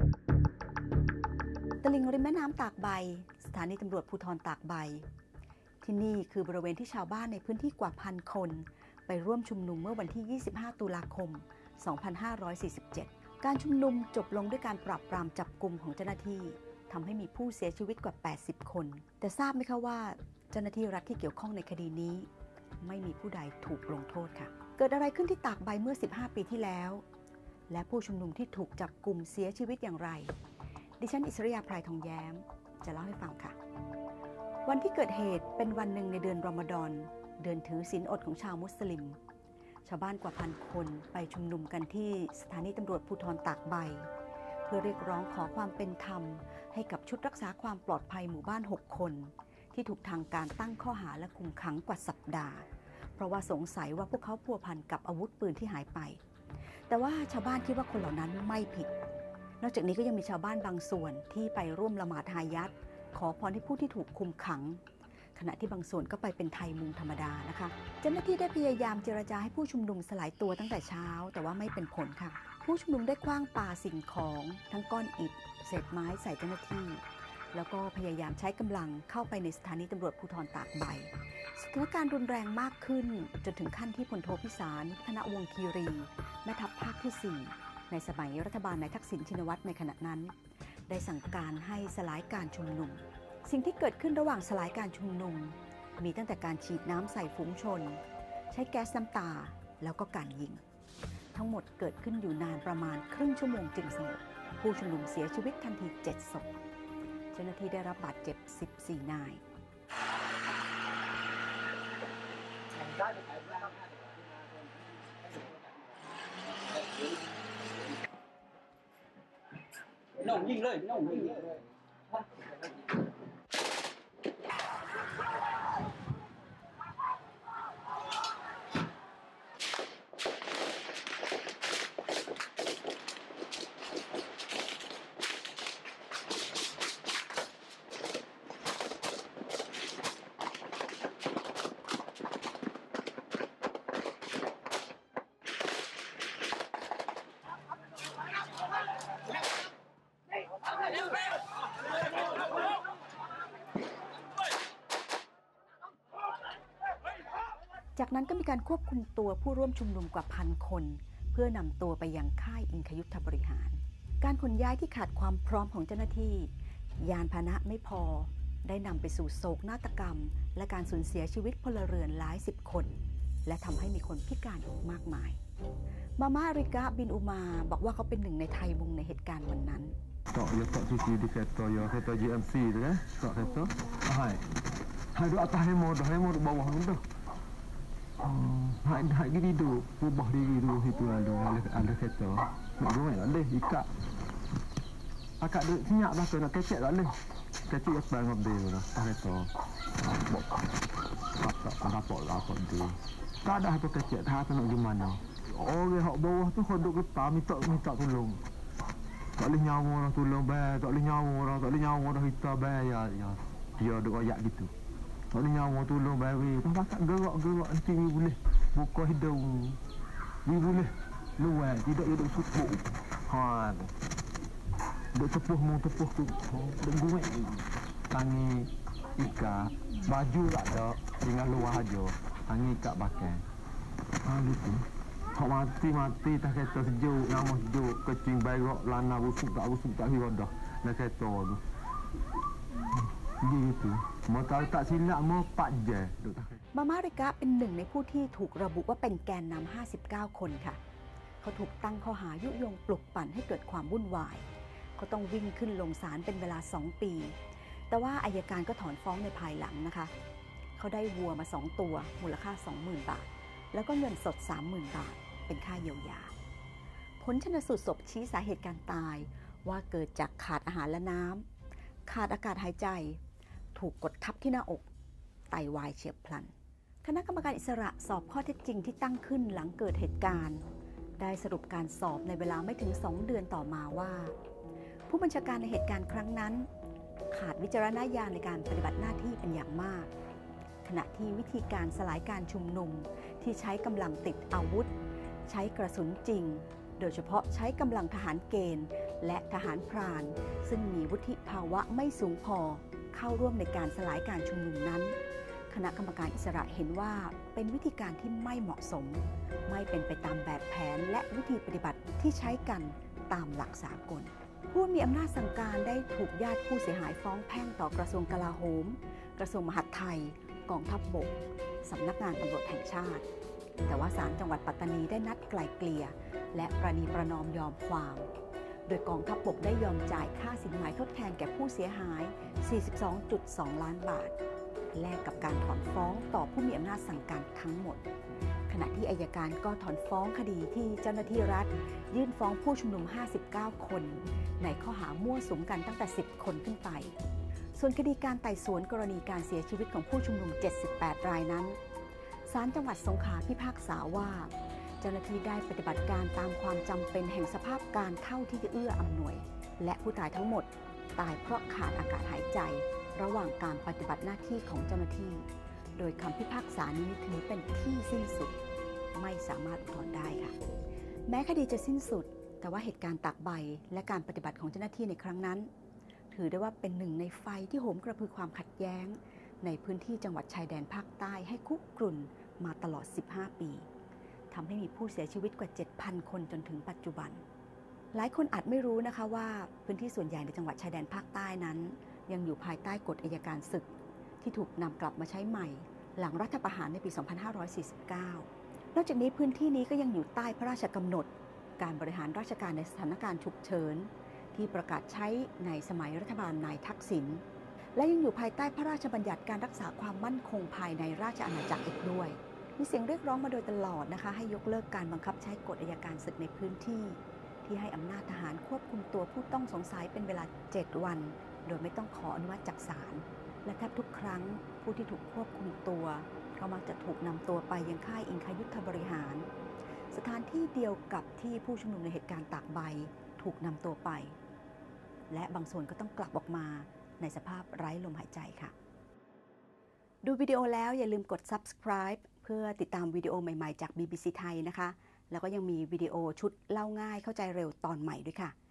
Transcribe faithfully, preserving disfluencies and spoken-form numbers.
ตลิ่งริมแม่น้ำตากใบสถานีตำรวจภูธรตากใบที่นี่คือบริเวณที่ชาวบ้านในพื้นที่กว่าพันคนไปร่วมชุมนุมเมื่อวันที่ ยี่สิบห้า ตุลาคม สองพันห้าร้อยสี่สิบเจ็ด การชุมนุมจบลงด้วยการปราบปรามจับกุมของเจ้าหน้าที่ทำให้มีผู้เสียชีวิตกว่า แปดสิบ คนแต่ทราบไหมคะว่าเจ้าหน้าที่รัฐที่เกี่ยวข้องในคดีนี้ไม่มีผู้ใดถูกลงโทษค่ะเกิดอะไรขึ้นที่ตากใบเมื่อ สิบห้า ปีที่แล้วและผู้ชุมนุมที่ถูกจับกุมเสียชีวิตอย่างไรดิฉันอิสริยาไพรทองแย้มจะเล่าให้ฟังค่ะวันที่เกิดเหตุเป็นวันหนึ่งในเดือนรอมฎอนเดือนถือศีลอดของชาวมุสลิมชาวบ้านกว่าพันคนไปชุมนุมกันที่สถานีตำรวจภูธรตากใบเพื่อเรียกร้องขอความเป็นธรรมให้กับชุดรักษาความปลอดภัยหมู่บ้านหกคนที่ถูกทางการตั้งข้อหาและคุมขังกว่าสัปดาห์เพราะว่าสงสัยว่าพวกเขาพัวพันกับอาวุธปืนที่หายไปแต่ว่าชาวบ้านคิดว่าคนเหล่านั้นไม่ผิดนอกจากนี้ก็ยังมีชาวบ้านบางส่วนที่ไปร่วมละหมาดฮายัตขอพรให้ผู้ที่ถูกคุมขังขณะที่บางส่วนก็ไปเป็นไทยมุงธรรมดานะคะเจ้าหน้าที่ได้พยายามเจรจาให้ผู้ชุมนุมสลายตัวตั้งแต่เช้าแต่ว่าไม่เป็นผลค่ะผู้ชุมนุมได้ขว้างปาสิ่งของทั้งก้อนอิฐเศษไม้ใส่เจ้าหน้าที่แล้วก็พยายามใช้กำลังเข้าไปในสถานีตำรวจภูธรตากใบสถานการณ์รุนแรงมากขึ้นจนถึงขั้นที่พลโทพิสารธนวงศ์คีรีแม่ทัพภาคที่สี่ในสมัยรัฐบาลนายทักษิณชินวัตรในขณะนั้นได้สั่งการให้สลายการชุมนุมสิ่งที่เกิดขึ้นระหว่างสลายการชุมนุมมีตั้งแต่การฉีดน้ำใส่ฝูงชนใช้แก๊สน้ำตาแล้วก็การยิงทั้งหมดเกิดขึ้นอยู่นานประมาณครึ่งชั่วโมงจึงสงบผู้ชุมนุมเสียชีวิตทันทีเจ็ดศพเจ้าหน้าที่ได้รับบาดเจ็บสิบสี่นายน้องยิงเลยน้องยิงเลยจากนั้นก็มีการควบคุมตัวผู้ร่วมชุมนุมกว่าพันคนเพื่อนำตัวไปยังค่ายอิงคยุทธบริหารการขนย้ายที่ขาดความพร้อมของเจ้าหน้าที่ยานพาหนะไม่พอได้นำไปสู่โศกนาฏกรรมและการสูญเสียชีวิตพลเรือนหลายสิบคนและทำให้มีคนพิการอีกมากมายมาม่าริกาบินอุมาบอกว่าเขาเป็นหนึ่งในไทยมุงในเหตุการณ์วันนั้น tak ya tak suci di kereta ya kereta J M C tu kan tak kereta hai hai duduk atas hemo dah hemo duduk bawah tu hmm hai hai gini duduk ubah diri tu itu ada ada kereta nak goreng tak boleh ikat akak duduk senyap dah tu nak kecek tak boleh kecek ya sebab mobil dah atas kereta bok tak tak dapat apa tu tak ada apa kecek tak tahu nak gimana orang hak bawah tu duduk getah minta minta tolong tak boleh nyawa orang tolong bayar, tak boleh nyawa orang, tak boleh nyawa orang kita bayar, ya, dia duk royak gitu. Tak boleh nyawa tolong bayar, tak pakat gerak-gerak nanti ni boleh buka hidung, ni boleh luar, tidak dia duk supuk. Ha, duk tepuh mau tepuh tu, duk goreng tangi ikat, baju tak ada, tinggal luar aja, tangi ikat pakai. Ha, gitu. Hak mati-mati tak kereta sejuk, nama sejuk, kecing berak, lana busuk tak busuk tak kira dah nak kereta tu. Gitu. Maka tak silap mau empat je. มาม่าริกะเป็นหนึ่งในผู้ที่ถูกระบุว่าเป็นแกนนำห้าสิบเก้าคนค่ะเขาถูกตั้งข้อหายุยงปลุกปั่นให้เกิดความวุ่นวายเขาต้องวิ่งขึ้นลงศาลเป็นเวลาสองปีแต่ว่าอัยการก็ถอนฟ้องในภายหลังนะคะเขาได้วัวมาสองตัวมูลค่า สองหมื่น บาทแล้วก็เงินสด สามหมื่น บาทเป็นค่าเยียวยาผลชันสูตรศพชี้สาเหตุการตายว่าเกิดจากขาดอาหารและน้ำขาดอากาศหายใจถูกกดทับที่หน้าอกไตวายเฉียบพลันคณะกรรมการอิสระสอบข้อเท็จจริงที่ตั้งขึ้นหลังเกิดเหตุการณ์ได้สรุปการสอบในเวลาไม่ถึงสองเดือนต่อมาว่าผู้บัญชาการในเหตุการณ์ครั้งนั้นขาดวิจารณญาณในการปฏิบัติหน้าที่เป็นอย่างมากขณะที่วิธีการสลายการชุมนุมที่ใช้กำลังติดอาวุธใช้กระสุนจริงโดยเฉพาะใช้กำลังทหารเกณฑ์และทหารพรานซึ่งมีวุฒิภาวะไม่สูงพอเข้าร่วมในการสลายการชุมนุมนั้นคณะกรรมการอิสระเห็นว่าเป็นวิธีการที่ไม่เหมาะสมไม่เป็นไปตามแบบแผนและวิธีปฏิบัติที่ใช้กันตามหลักสากลผู้มีอำนาจสั่งการได้ถูกญาติผู้เสียหายฟ้องแพ่งต่อกระทรวงกลาโหมกระทรวงมหาดไทยกองทัพบกสำนักงานตำรวจแห่งชาติแต่ว่าศาลจังหวัดปัตตานีได้นัดไกล่เกลี่ยและประนีประนอมยอมความโดยกองทัพบกได้ยอมจ่ายค่าสินไหมทดแทนแก่ผู้เสียหาย สี่สิบสองจุดสอง ล้านบาทแลกกับการถอนฟ้องต่อผู้มีอำนาจสั่งการทั้งหมดขณะที่อัยการก็ถอนฟ้องคดีที่เจ้าหน้าที่รัฐยื่นฟ้องผู้ชุมนุมห้าสิบเก้าคนในข้อหามั่วสุมกันตั้งแต่สิบคนขึ้นไปส่วนคดีการไต่สวนกรณีการเสียชีวิตของผู้ชุมนุมเจ็ดสิบแปดรายนั้นศาลจังหวัดสงขลาพิพากษาว่าเจ้าหน้าที่ได้ปฏิบัติการตามความจำเป็นแห่งสภาพการเท่าที่จะเอื้ออำนวยและผู้ตายทั้งหมดตายเพราะขาดอากาศหายใจระหว่างการปฏิบัติหน้าที่ของเจ้าหน้าที่โดยคำพิพากษานี้ถือเป็นที่สิ้นสุดไม่สามารถอุทธรณ์ได้ค่ะแม้คดีจะสิ้นสุดแต่ว่าเหตุการณ์ตากใบและการปฏิบัติของเจ้าหน้าที่ในครั้งนั้นถือได้ว่าเป็นหนึ่งในไฟที่โหมกระพือความขัดแย้งในพื้นที่จังหวัดชายแดนภาคใต้ให้คุกรุ่นมาตลอดสิบห้าปีทำให้มีผู้เสียชีวิตกว่า เจ็ดพัน คนจนถึงปัจจุบันหลายคนอาจไม่รู้นะคะว่าพื้นที่ส่วนใหญ่ในจังหวัดชายแดนภาคใต้นั้นยังอยู่ภายใต้กฎอัยการศึกที่ถูกนำกลับมาใช้ใหม่หลังรัฐประหารในปี สองพันห้าร้อยสี่สิบเก้า นอกจากนี้พื้นที่นี้ก็ยังอยู่ใต้พระราชกำหนดการบริหารราชการในสถานการณ์ฉุกเฉินที่ประกาศใช้ในสมัยรัฐบาลนายทักษิณและยังอยู่ภายใต้พระราชบัญญัติการรักษาความมั่นคงภายในราชอาณาจักรอีกด้วยมีเสียงเรียกร้องมาโดยตลอดนะคะให้ยกเลิกการบังคับใช้กฎอัยการศึกในพื้นที่ที่ให้อำนาจทหารควบคุมตัวผู้ต้องสงสัยเป็นเวลาเจ็ดวันโดยไม่ต้องขออนุมัติจากศาลและแทบทุกครั้งผู้ที่ถูกควบคุมตัวก็มักจะถูกนำตัวไปยังค่ายอิงคยุทธบริหารสถานที่เดียวกับที่ผู้ชุมนุมในเหตุการณ์ตากใบถูกนำตัวไปและบางส่วนก็ต้องกลับออกมาในสภาพไร้ลมหายใจค่ะดูวิดีโอแล้วอย่าลืมกด ซับสไครบ์ เพื่อติดตามวิดีโอใหม่ๆจาก บี บี ซี ไทยนะคะแล้วก็ยังมีวิดีโอชุดเล่าง่ายเข้าใจเร็วตอนใหม่ด้วยค่ะ